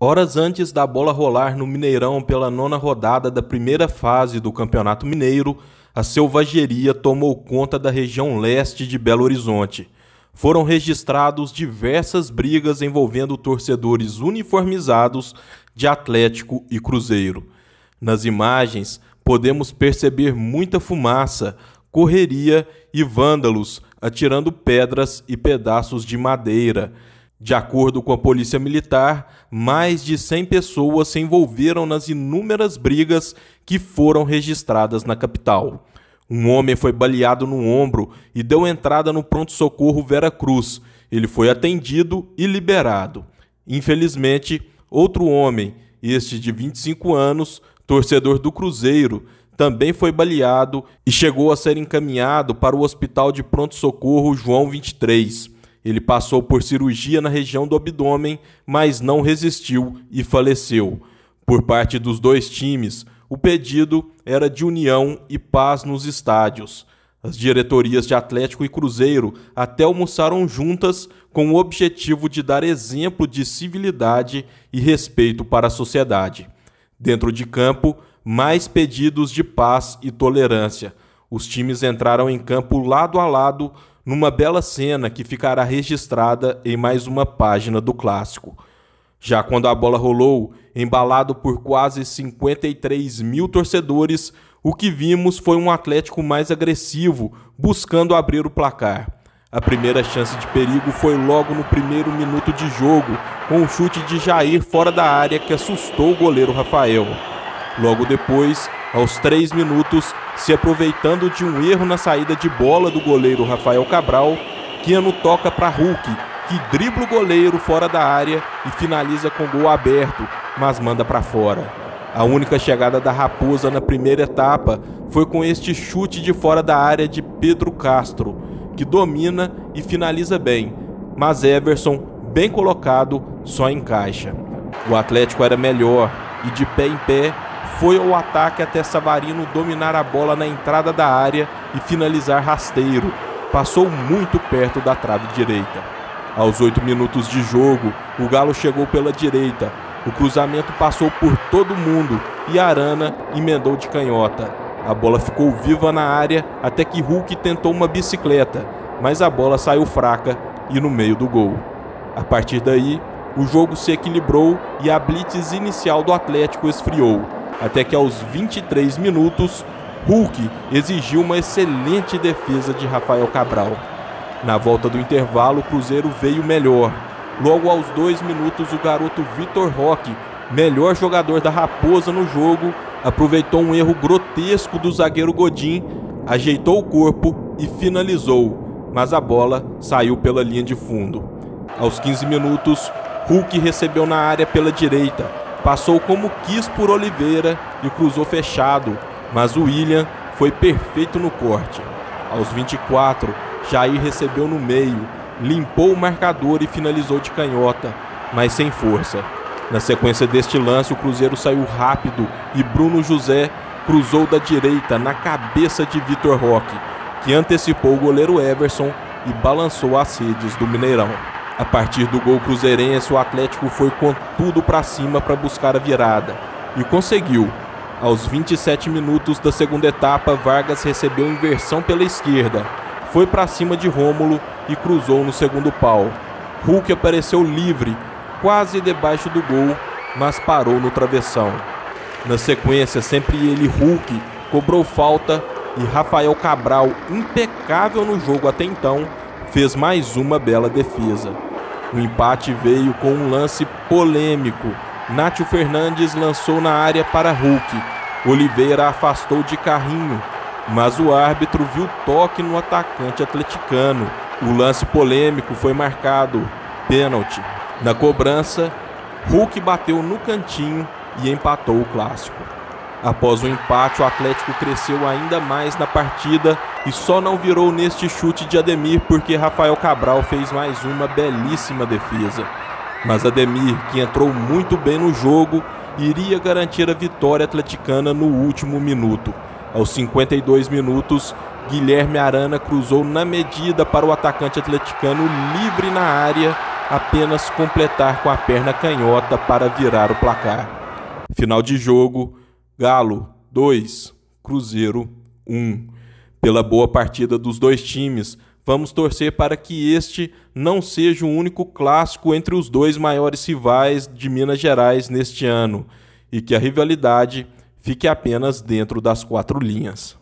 Horas antes da bola rolar no Mineirão pela 9ª rodada da primeira fase do Campeonato Mineiro, a selvageria tomou conta da região leste de Belo Horizonte. Foram registrados diversas brigas envolvendo torcedores uniformizados de Atlético e Cruzeiro. Nas imagens, podemos perceber muita fumaça, correria e vândalos atirando pedras e pedaços de madeira. De acordo com a Polícia Militar, mais de 100 pessoas se envolveram nas inúmeras brigas que foram registradas na capital. Um homem foi baleado no ombro e deu entrada no pronto-socorro Vera Cruz. Ele foi atendido e liberado. Infelizmente, outro homem, este de 25 anos, torcedor do Cruzeiro, também foi baleado e chegou a ser encaminhado para o Hospital de Pronto-Socorro João 23. Ele passou por cirurgia na região do abdômen, mas não resistiu e faleceu. Por parte dos dois times, o pedido era de união e paz nos estádios. As diretorias de Atlético e Cruzeiro até almoçaram juntas com o objetivo de dar exemplo de civilidade e respeito para a sociedade. Dentro de campo, mais pedidos de paz e tolerância. Os times entraram em campo lado a lado, numa bela cena que ficará registrada em mais uma página do clássico. Já quando a bola rolou, embalado por quase 53 mil torcedores, o que vimos foi um Atlético mais agressivo, buscando abrir o placar. A primeira chance de perigo foi logo no primeiro minuto de jogo, com um chute de Jair fora da área que assustou o goleiro Rafael. Logo depois, aos 3 minutos, se aproveitando de um erro na saída de bola do goleiro Rafael Cabral, Keno toca para Hulk, que dribla o goleiro fora da área e finaliza com gol aberto, mas manda para fora. A única chegada da Raposa na primeira etapa foi com este chute de fora da área de Pedro Castro, que domina e finaliza bem, mas Everson, bem colocado, só encaixa. O Atlético era melhor e, de pé em pé, foi ao ataque até Savarino dominar a bola na entrada da área e finalizar rasteiro. Passou muito perto da trave direita. Aos 8 minutos de jogo, o Galo chegou pela direita. O cruzamento passou por todo mundo e Arana emendou de canhota. A bola ficou viva na área até que Hulk tentou uma bicicleta, mas a bola saiu fraca e no meio do gol. A partir daí, o jogo se equilibrou e a blitz inicial do Atlético esfriou. Até que aos 23 minutos, Hulk exigiu uma excelente defesa de Rafael Cabral. Na volta do intervalo, o Cruzeiro veio melhor. Logo aos 2 minutos, o garoto Vitor Roque, melhor jogador da Raposa no jogo, aproveitou um erro grotesco do zagueiro Godin, ajeitou o corpo e finalizou, mas a bola saiu pela linha de fundo. Aos 15 minutos, Hulk recebeu na área pela direita, passou como quis por Oliveira e cruzou fechado, mas o William foi perfeito no corte. Aos 24, Jair recebeu no meio, limpou o marcador e finalizou de canhota, mas sem força. Na sequência deste lance, o Cruzeiro saiu rápido e Bruno José cruzou da direita na cabeça de Vitor Roque, que antecipou o goleiro Everson e balançou as redes do Mineirão. A partir do gol cruzeirense, o Atlético foi com tudo para cima para buscar a virada. E conseguiu. Aos 27 minutos da segunda etapa, Vargas recebeu inversão pela esquerda. Foi para cima de Rômulo e cruzou no segundo pau. Hulk apareceu livre, quase debaixo do gol, mas parou no travessão. Na sequência, sempre ele, Hulk, cobrou falta e Rafael Cabral, impecável no jogo até então, fez mais uma bela defesa. O empate veio com um lance polêmico. Nátio Fernandes lançou na área para Hulk. Oliveira afastou de carrinho, mas o árbitro viu toque no atacante atleticano. O lance polêmico foi marcado pênalti. Na cobrança, Hulk bateu no cantinho e empatou o clássico. Após o empate, o Atlético cresceu ainda mais na partida e só não virou neste chute de Ademir porque Rafael Cabral fez mais uma belíssima defesa. Mas Ademir, que entrou muito bem no jogo, iria garantir a vitória atleticana no último minuto. Aos 52 minutos, Guilherme Arana cruzou na medida para o atacante atleticano livre na área apenas completar com a perna canhota para virar o placar. Final de jogo: Galo 2, Cruzeiro 1. Pela boa partida dos dois times, vamos torcer para que este não seja o único clássico entre os dois maiores rivais de Minas Gerais neste ano e que a rivalidade fique apenas dentro das quatro linhas.